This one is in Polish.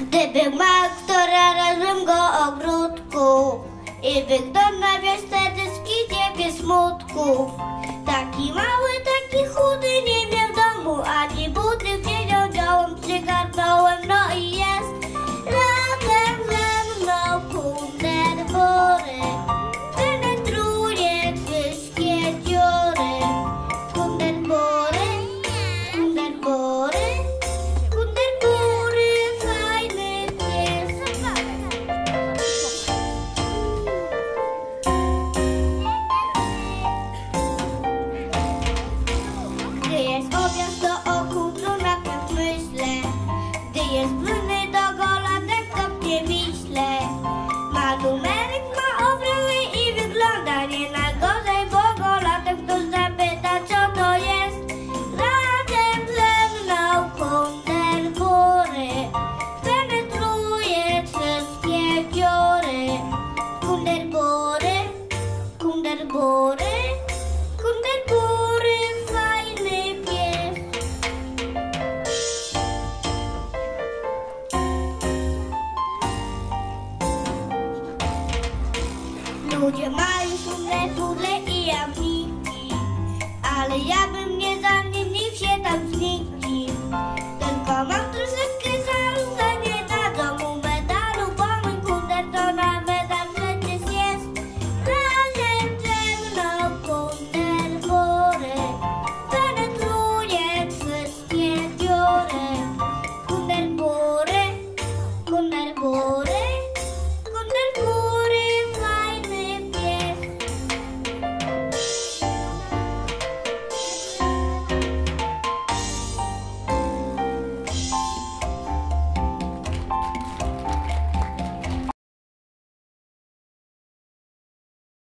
Gdyby miał kto razem go ogródku i wygląda wiesz wtedy skidzie smutków. Taki mały, taki chudy, nie miał domu ani buty, wiedział działam, przygarnąłem, no i jest razem ze mną Kunderbory. Penetruje wszystkie dziury. Kunderbory, Kunderbory, Kunderbory, fajny pies. Gdy jest obiad, to o kundrunach myślę. Gdy jest brudny, to go latem kopnie wiśle. Ma numerek, ma obręby i wygląda nie najgorzej, bo go latem ktoś zapyta, co to jest. Razem ze mną Kunderbory penetruje wszystkie dziury. Kunderbory, Kunderbory, Kunderbory, fajny pies. Ludzie mają trudne pudle i jamniki, ale ja bym